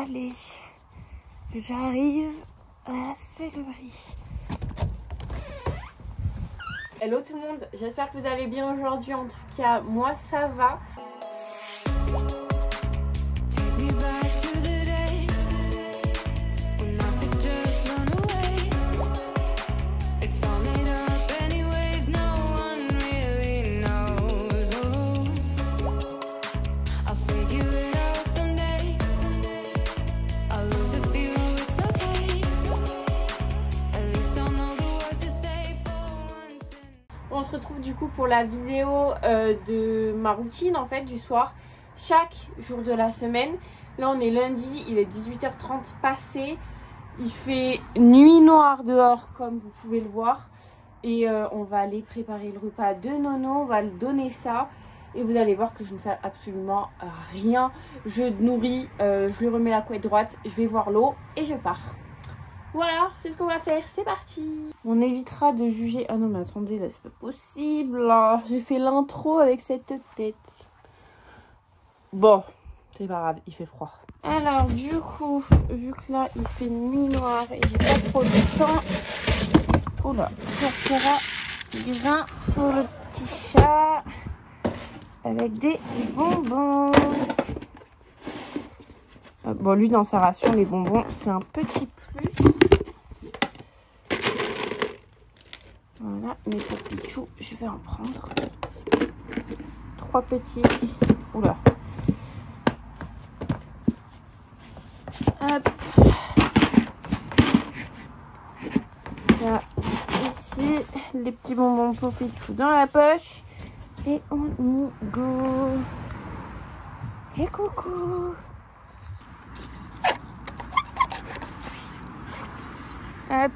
Allez, j'arrive à la serrurerie. Hello tout le monde, j'espère que vous allez bien aujourd'hui. En tout cas, moi ça va. On se retrouve du coup pour la vidéo de ma routine en fait du soir, chaque jour de la semaine. Là on est lundi, il est 18h30 passé, il fait nuit noire dehors comme vous pouvez le voir. Et on va aller préparer le repas de Nono, on va le donner ça. Et vous allez voir que je ne fais absolument rien. Je nourris, je lui remets la couette droite, je vais voir l'eau et je pars. Voilà, c'est ce qu'on va faire, c'est parti. On évitera de juger... Ah non mais attendez, là c'est pas possible. J'ai fait l'intro avec cette tête. Bon, c'est pas grave, il fait froid. Alors du coup, vu que là il fait nuit noire et j'ai pas trop de temps. Oula, ça fera du vin pour le petit chat. Avec des bonbons. Bon, lui dans sa ration, les bonbons, c'est un petit plus. Voilà, mes petits choux, je vais en prendre 3 petits. Oula. Hop. Là, ici, les petits bonbons pour Pichou dans la poche. Et on y go. Et coucou. Hop.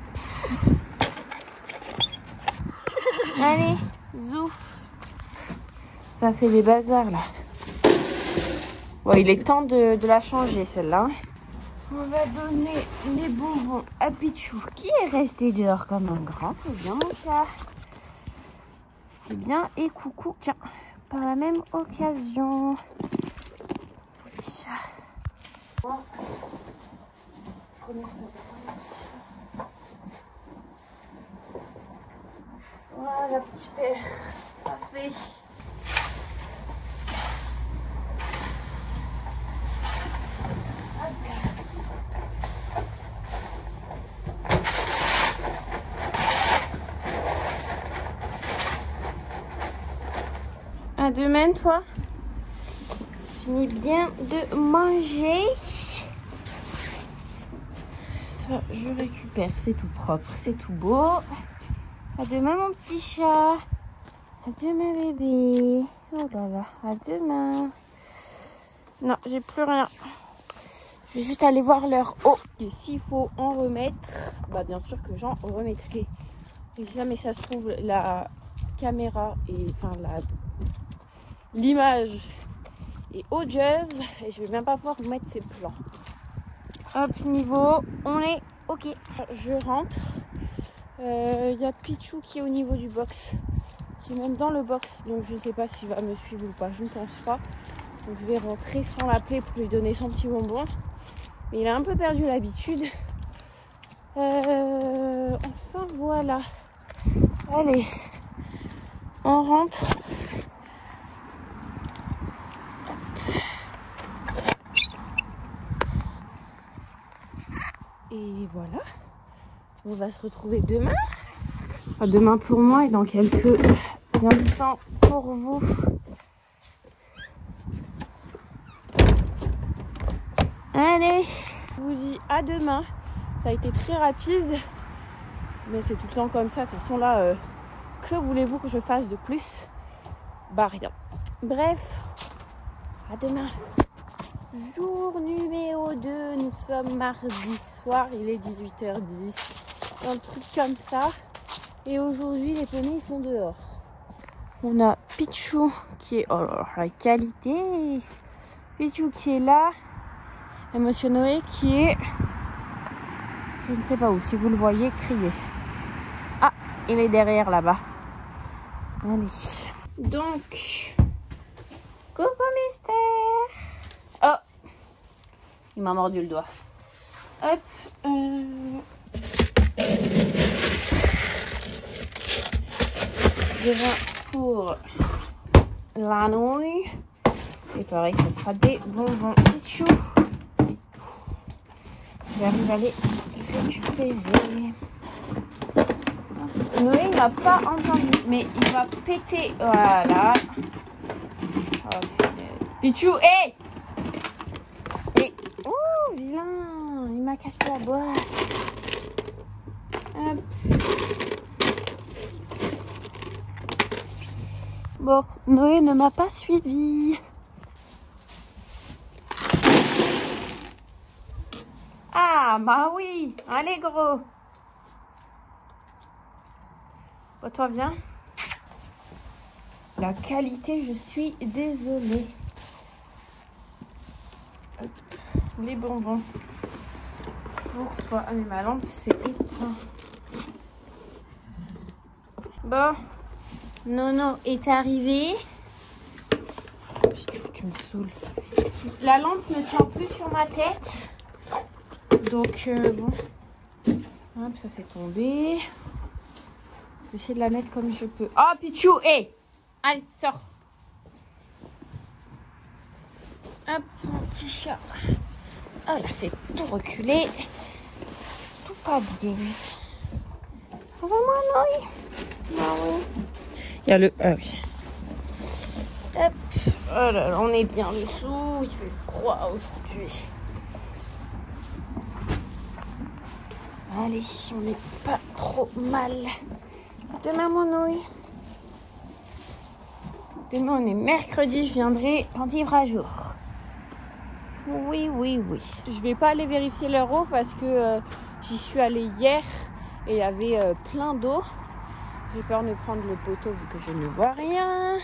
Allez, zouf. Ça fait des bazars là. Bon, il est temps de la changer celle-là. On va donner les bonbons à Pichou qui est resté dehors comme un grand. C'est bien mon chat. C'est bien. Et coucou. Tiens, par la même occasion. Petit chat. Bon. Voilà, petit père. Parfait. À demain, toi. Finis bien de manger. Ça, je récupère. C'est tout propre, c'est tout beau. À demain, mon petit chat. À demain, bébé. Oh là là, à demain. Non, j'ai plus rien. Je vais juste aller voir leur eau. Et s'il faut en remettre, bah bien sûr que j'en remettrai. Et si jamais ça se trouve, la caméra et enfin l'image est odieuse et je vais même pas pouvoir vous mettre ces plans. Hop, niveau, on est ok. Je rentre. Il y a Pichou qui est au niveau du box, qui est même dans le box, donc je ne sais pas s'il va me suivre ou pas, je ne pense pas. Donc je vais rentrer sans l'appeler pour lui donner son petit bonbon. Mais il a un peu perdu l'habitude. Enfin voilà. Allez, on rentre. Et voilà. On va se retrouver demain. Enfin, demain pour moi et dans quelques instants pour vous. Allez, je vous dis à demain. Ça a été très rapide. Mais c'est tout le temps comme ça. De toute façon là, que voulez-vous que je fasse de plus? Bah rien. Bref, à demain. Jour numéro 2. Nous sommes mardi soir. Il est 18h10. Un truc comme ça. Et aujourd'hui, les poneys sont dehors. On a Pichou qui est... Oh là là, la qualité. Pichou qui est là. Et Monsieur Noé qui est... Je ne sais pas où. Si vous le voyez, criez. Ah, il est derrière là-bas. Allez. Donc... Coucou Mystère. Oh. Il m'a mordu le doigt. Hop. Déjà pour la nouille. Et pareil, ça sera des bonbons Pichou. J'arrive à les récupérer. Noé, il n'a pas entendu, mais il va péter. Voilà. Oh, Pichou, hé! Et... oh, vilain! Il m'a cassé la boîte. Hop. Bon, Noé ne m'a pas suivi. Ah, bah oui. Allez, gros. Bon, toi, viens. La qualité, je suis désolée. Hop. Les bonbons. Pour toi. Ah, mais ma lampe, c'est éteint. Bon. Nono est arrivé. Tu me saoules. La lampe ne tient plus sur ma tête. Donc, bon. Hop, ça s'est tombé. Je vais essayer de la mettre comme je peux. Oh, Pichou, hé! Allez, sors. Hop, mon petit chat. Oh, là, c'est tout reculé. Tout pas bien. Ça va, moi, Noé? Ah oui. Il y a le... ah oui. Hop. Oh là là, on est bien dessous. Il fait froid aujourd'hui. Allez, on n'est pas trop mal. Demain, mon Noé. Demain, on est mercredi. Je viendrai en vivre à jour. Oui, oui, oui. Je vais pas aller vérifier leur eau parce que j'y suis allée hier et il y avait plein d'eau. J'ai peur de prendre le poteau vu que je ne vois rien.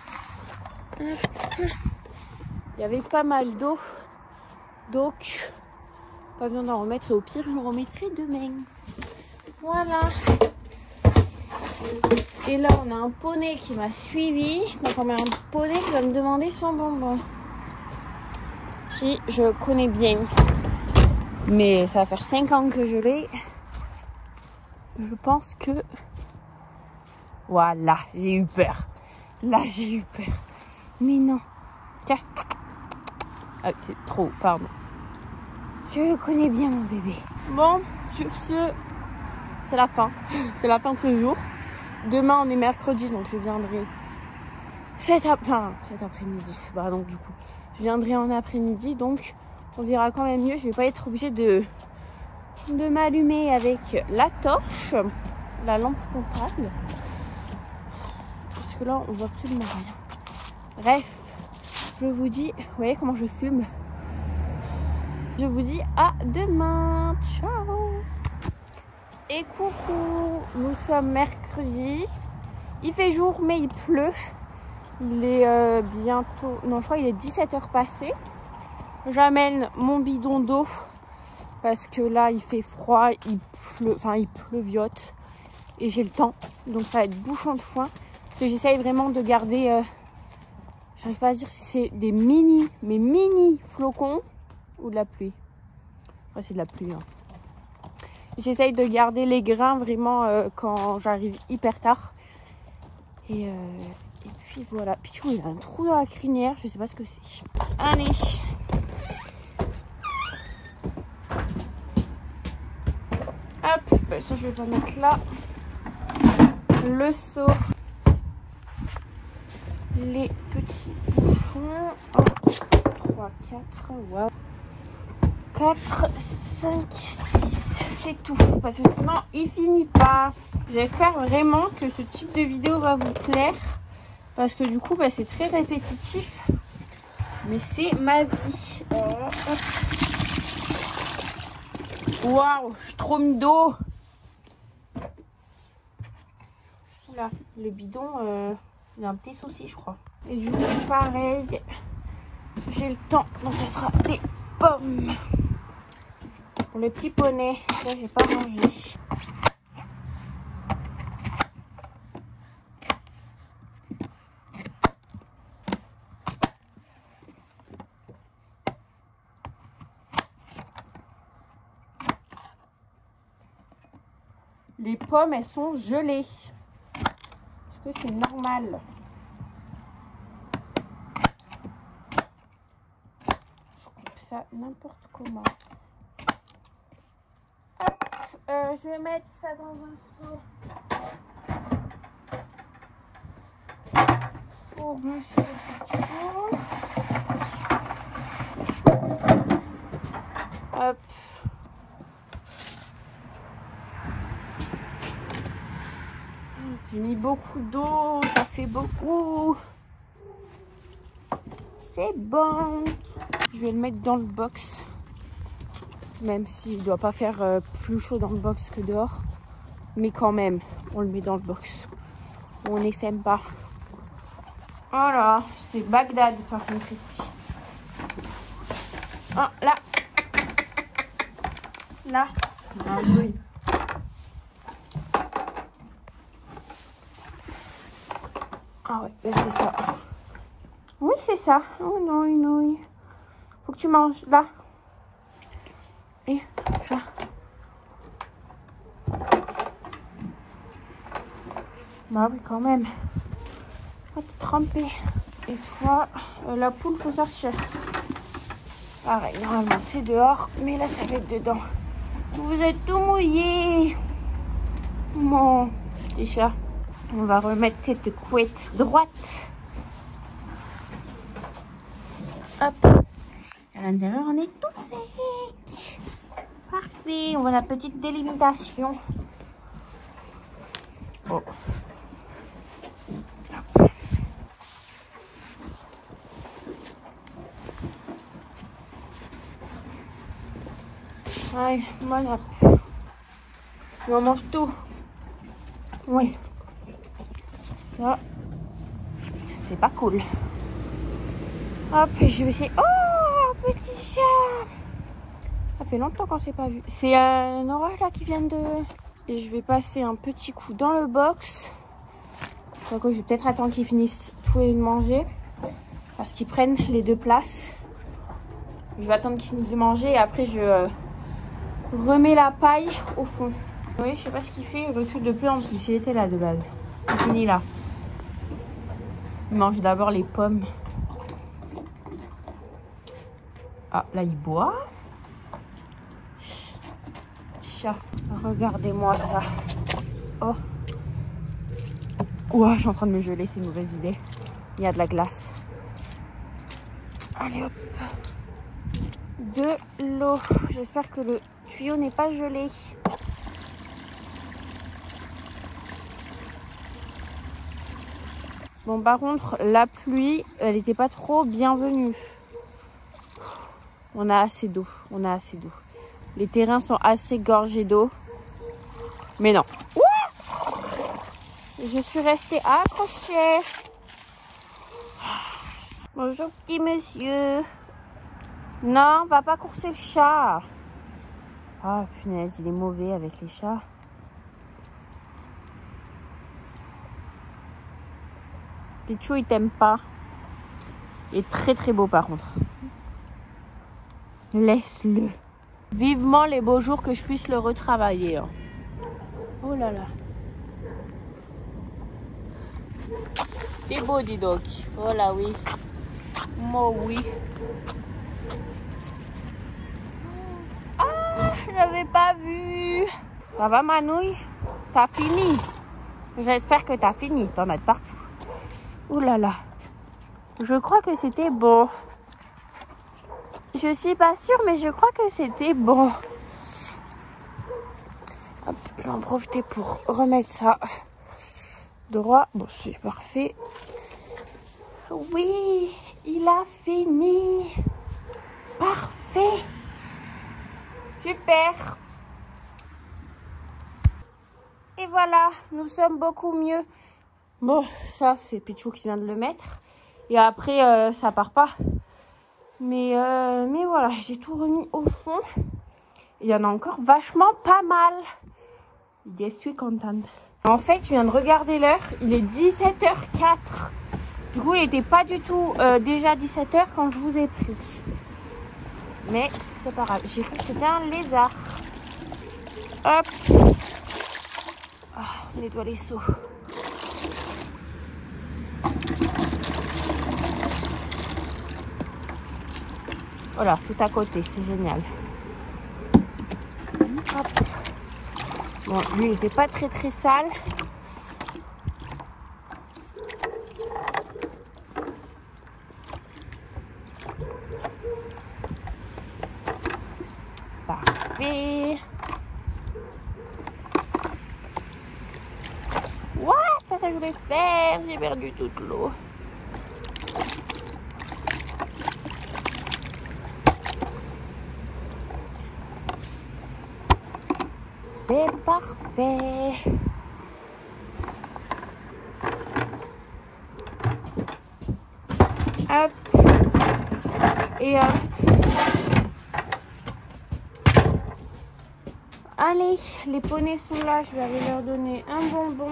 Il y avait pas mal d'eau. Donc, pas besoin d'en remettre. Et au pire, je en remettrai demain. Voilà. Et là, on a un poney qui m'a suivi. Donc, on a un poney qui va me demander son bonbon. Si, je connais bien. Mais ça va faire 5 ans que je l'ai. Je pense que... voilà, j'ai eu peur. Là, j'ai eu peur. Mais non. Tiens. Ah, c'est trop, pardon. Je connais bien mon bébé. Bon, sur ce, c'est la fin. C'est la fin de ce jour. Demain, on est mercredi, donc je viendrai cet après-midi. Bah, donc, du coup, je viendrai en après-midi, donc on verra quand même mieux. Je vais pas être obligée de m'allumer avec la torche, la lampe frontale. Parce que là, on voit absolument rien. Bref, je vous dis, vous voyez comment je fume? Je vous dis à demain. Ciao. Et coucou, nous sommes mercredi. Il fait jour, mais il pleut. Il est bientôt... non, je crois qu'il est 17h passé. J'amène mon bidon d'eau parce que là, il fait froid, il pleut, enfin, il pleuviote. Et j'ai le temps, donc ça va être bouchon de foin. Parce que j'essaye vraiment de garder... j'arrive pas à dire si c'est des mini flocons ou de la pluie. Ouais, c'est de la pluie. Hein. J'essaye de garder les grains vraiment quand j'arrive hyper tard. Et puis voilà. Pichou, il a un trou dans la crinière. Je sais pas ce que c'est. Allez. Hop. Ben, ça, je vais pas mettre là. Le seau. Les petits bouchons. 1, 3, 4. Waouh. 4, 5, 6. C'est tout. Parce que sinon, il finit pas. J'espère vraiment que ce type de vidéo va vous plaire. Parce que du coup, bah, c'est très répétitif. Mais c'est ma vie. Waouh, je suis trop mis d'eau. Oula, le bidon, il a un petit souci, je crois. Et du coup, pareil, j'ai le temps. Donc, ça sera des pommes. Pour le petit poney, ça, j'ai pas mangé. Les pommes, elles sont gelées. Est-ce que c'est normal? Je coupe ça n'importe comment. Hop, je vais mettre ça dans un seau. Pour monsieur Pichou. Hop. J'ai mis beaucoup d'eau, ça fait beaucoup. C'est bon. Je vais le mettre dans le box. Même s'il ne doit pas faire plus chaud dans le box que dehors. Mais quand même, on le met dans le box. On n'essaime pas. Voilà, c'est Bagdad par contre ici. Ah, là. Là. Ah, oui. Ah ouais, ben c'est ça. Oui, c'est ça. Oh non, non. Faut que tu manges là. Et ça. Bah oui, quand même. Faut te tremper. Et toi, la poule, faut sortir. Pareil, normalement c'est dehors, mais là ça va être dedans. Vous êtes tout mouillé. Mon petit chat. On va remettre cette couette droite. Hop. À l'intérieur, on est tout sec. Parfait. On voit la petite délimitation. Oh. Allez, voilà. On mange tout. Oui. Ça, c'est pas cool. Hop, je vais essayer. Oh, petit chat. Ça fait longtemps qu'on s'est pas vu. C'est un orage là qui vient de... Et je vais passer un petit coup dans le box. Donc je vais peut-être attendre qu'ils finissent tout et de manger. Parce qu'ils prennent les deux places. Je vais attendre qu'ils finissent de manger et après je remets la paille au fond. Oui, je sais pas ce qu'il fait, il recule de plus en plus. Il était là de base. Il finit là. Il mange d'abord les pommes. Ah, là il boit. Petit chat. Regardez-moi ça. Oh. Ouah, je suis en train de me geler, c'est une mauvaise idée. Il y a de la glace. Allez hop. De l'eau. J'espère que le tuyau n'est pas gelé. Bon, par contre, la pluie, elle n'était pas trop bienvenue. On a assez d'eau. On a assez d'eau. Les terrains sont assez gorgés d'eau. Mais non. Ouah, je suis restée accrochée. Bonjour, petit monsieur. Non, va pas courser le chat. Ah, punaise, il est mauvais avec les chats. Pichou, il t'aime pas. Il est très très beau par contre. Laisse-le. Vivement les beaux jours que je puisse le retravailler. Hein. Oh là là. T'es beau, dis donc. Oh là oui. Moi oui. Ah, je l'avais pas vu. Ça va, Manouille? T'as fini? J'espère que t'as fini. T'en as de partout. Oh là là. Je crois que c'était bon. Je suis pas sûre, mais je crois que c'était bon. Hop, je vais en profiter pour remettre ça droit. Bon, c'est parfait. Oui, il a fini. Parfait. Super. Et voilà, nous sommes beaucoup mieux. Bon, ça, c'est Pichou qui vient de le mettre. Et après, ça part pas. Mais voilà, j'ai tout remis au fond. Il y en a encore vachement pas mal. Je suis contente. En fait, je viens de regarder l'heure. Il est 17h04. Du coup, il n'était pas du tout déjà 17h quand je vous ai pris. Mais c'est pas grave. J'ai cru que c'était un lézard. Hop. On nettoie les seaux. Voilà, tout à côté, c'est génial. Hop. Bon, lui, il n'était pas très sale. Parfait. Ouais, c'est ça que je voulais faire. J'ai perdu toute l'eau. C'est parfait. Hop. Et hop. Allez, les poneys sont là. Je vais aller leur donner un bonbon.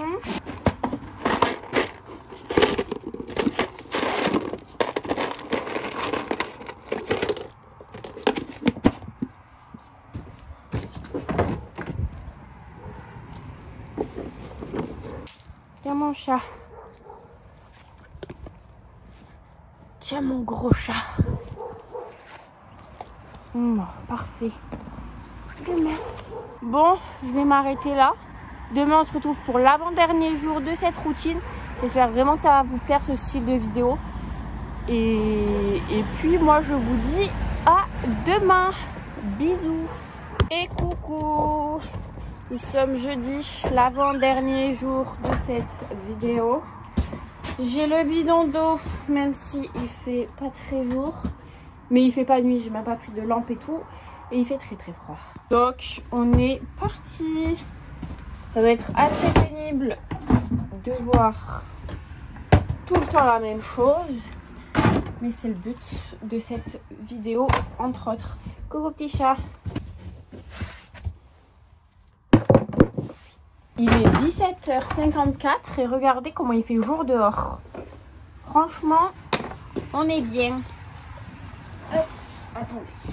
Tiens mon chat. Tiens mon gros chat. Parfait. Demain. Bon, je vais m'arrêter là. Demain, on se retrouve pour l'avant-dernier jour de cette routine. J'espère vraiment que ça va vous plaire, ce style de vidéo. Et puis, moi, je vous dis à demain. Bisous. Et coucou. Nous sommes jeudi, l'avant-dernier jour de cette vidéo. J'ai le bidon d'eau, même si il fait pas très jour. Mais il fait pas nuit, j'ai même pas pris de lampe et tout. Et il fait très froid. Donc on est parti. Ça va être assez pénible de voir tout le temps la même chose. Mais c'est le but de cette vidéo, entre autres. Coucou petit chat. Il est 17h54 et regardez comment il fait jour dehors. Franchement, on est bien. Hop, attendez.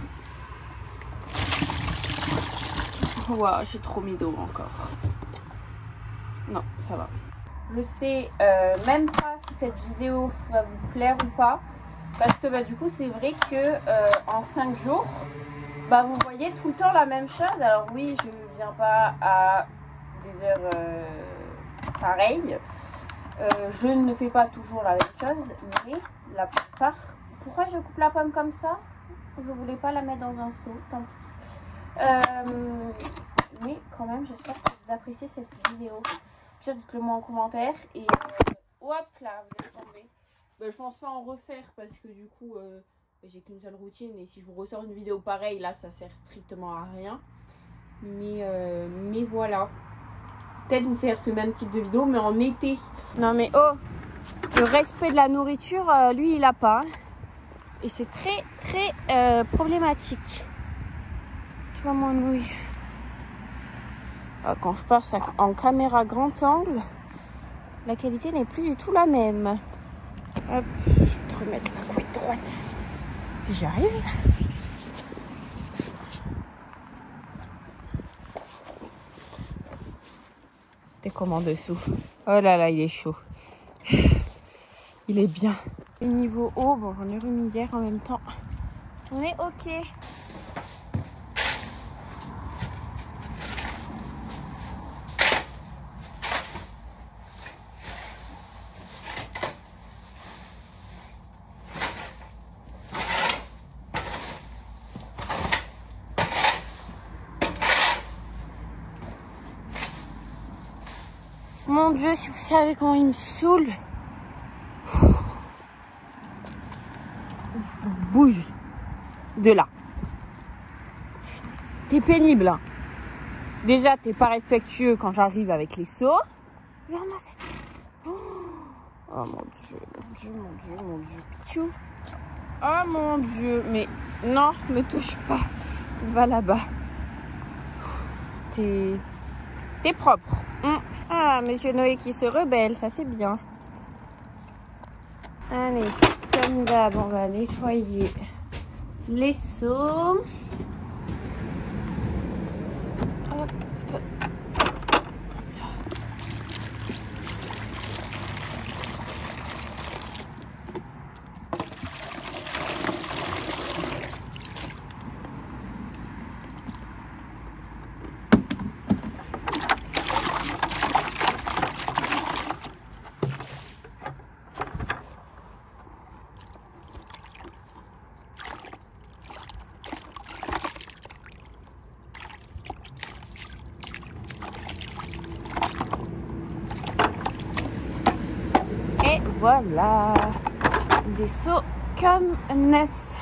Waouh, j'ai trop mis d'eau encore. Non, ça va. Je sais même pas si cette vidéo va vous plaire ou pas. Parce que du coup, c'est vrai que en 5 jours, vous voyez tout le temps la même chose. Alors oui, je ne viens pas à des heures pareilles. Je ne fais pas toujours la même chose, mais la plupart... Pourquoi je coupe la pomme comme ça? Je voulais pas la mettre dans un seau, tant pis. Mais quand même, j'espère que vous appréciez cette vidéo. Puis dites-le moi en commentaire. Et hop là, vous êtes tombés. Je pense pas en refaire parce que du coup, j'ai qu'une seule routine. Et si je vous ressors une vidéo pareille, là, ça sert strictement à rien. Mais voilà. Peut-être vous faire ce même type de vidéo, mais en été. Non mais oh, le respect de la nourriture, lui, il a pas. Et c'est très problématique. Tu vois mon nouille. Quand je passe en caméra grand angle, la qualité n'est plus du tout la même. Hop, je vais te remettre la couette droite. Si j'arrive. T'es comment dessous? Oh là là, il est chaud. Il est bien. Et niveau eau, bon, j'en ai remis hier en même temps. On est ok. Mon Dieu, si vous savez comment il me saoule. Bouge de là. T'es pénible. Hein. Déjà, t'es pas respectueux quand j'arrive avec les seaux. Regarde-moi cette tête. Oh mon Dieu, mon Dieu, mon Dieu, mon Dieu. Tchou. Oh mon Dieu. Mais non, me touche pas. Va là-bas. T'es propre. Ah, monsieur Noé qui se rebelle, ça c'est bien. Allez, comme d'hab, on va nettoyer les seaux. Hop. voilà, des seaux comme neufs.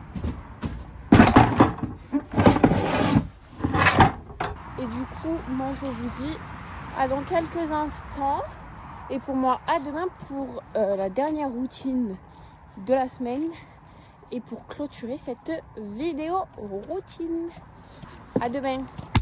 Et du coup, moi je vous dis à dans quelques instants. Et pour moi, à demain pour la dernière routine de la semaine. Et pour clôturer cette vidéo routine. À demain.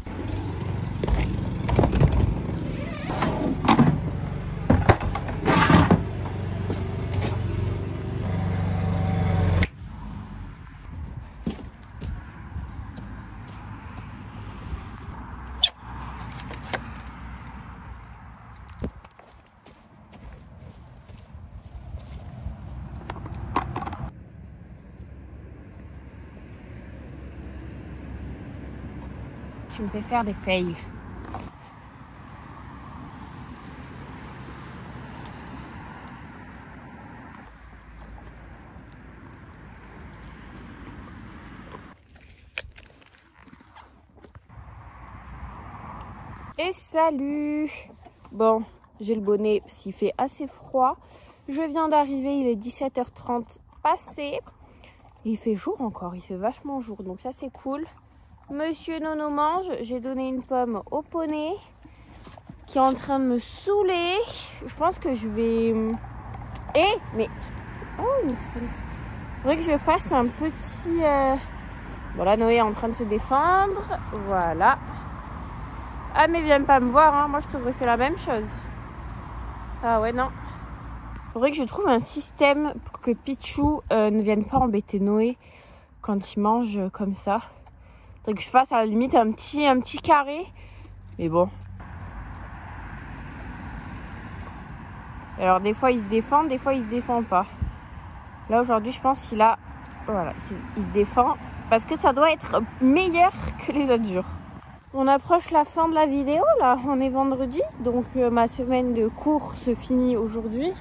Tu me fais faire des fails. Et salut! Bon, j'ai le bonnet s'il fait assez froid. Je viens d'arriver, il est 17h30 passé. Il fait jour encore, il fait vachement jour, donc ça c'est cool. Monsieur Nono mange, j'ai donné une pomme au poney qui est en train de me saouler. Je pense que je vais... mais... Oh, il me saoule. Il faudrait que je fasse un petit... Voilà, Noé est en train de se défendre. Voilà. Ah, mais viens pas me voir, hein. Moi je t'aurais fait la même chose. Ah ouais, non. Il faudrait que je trouve un système pour que Pichou ne vienne pas embêter Noé quand il mange comme ça. Il faudrait que je fasse à la limite un petit carré. Mais bon. Alors des fois il se défend, des fois il se défend pas. Là aujourd'hui je pense qu'il a... Voilà, il se défend. Parce que ça doit être meilleur que les autres jours. On approche la fin de la vidéo là. On est vendredi. Donc ma semaine de cours se finit aujourd'hui.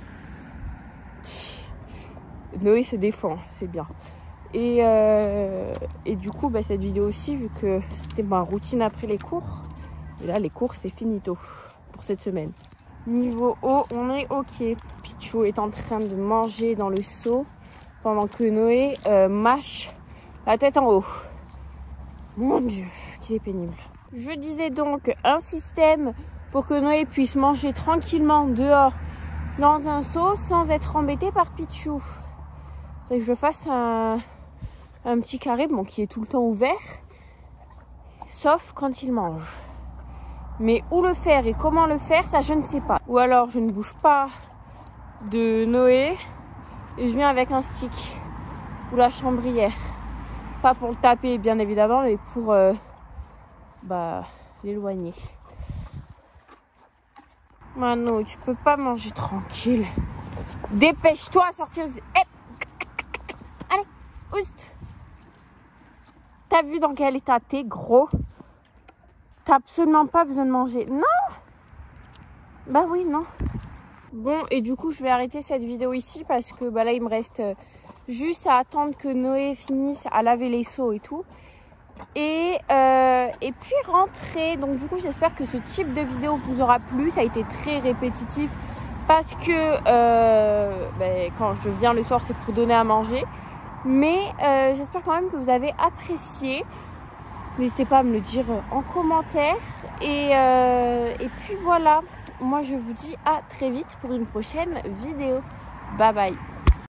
Noé se défend, c'est bien. Et du coup, cette vidéo aussi, vu que c'était ma routine après les cours. Et là, les cours, c'est finito pour cette semaine. Niveau eau, on est ok. Pichou est en train de manger dans le seau pendant que Noé mâche la tête en haut. Mon Dieu, qu'il est pénible. Je disais donc un système pour que Noé puisse manger tranquillement dehors dans un seau sans être embêté par Pichou. Que je fasse un petit carré, bon, qui est tout le temps ouvert, sauf quand il mange. Mais où le faire et comment le faire, ça je ne sais pas. Ou alors je ne bouge pas de Noé et je viens avec un stick ou la chambrière. Pas pour le taper bien évidemment, mais pour l'éloigner. Mano, tu peux pas manger tranquille. Dépêche-toi à sortir. Allez, oust. T'as vu dans quel état t'es, gros? T'as absolument pas besoin de manger. Non. Bah oui, non. Bon, et du coup, je vais arrêter cette vidéo ici parce que là, il me reste juste à attendre que Noé finisse à laver les seaux et tout. Et puis rentrer. Donc du coup, j'espère que ce type de vidéo vous aura plu. Ça a été très répétitif parce que quand je viens le soir, c'est pour donner à manger. Mais j'espère quand même que vous avez apprécié. N'hésitez pas à me le dire en commentaire. Et puis voilà, moi je vous dis à très vite pour une prochaine vidéo. Bye bye.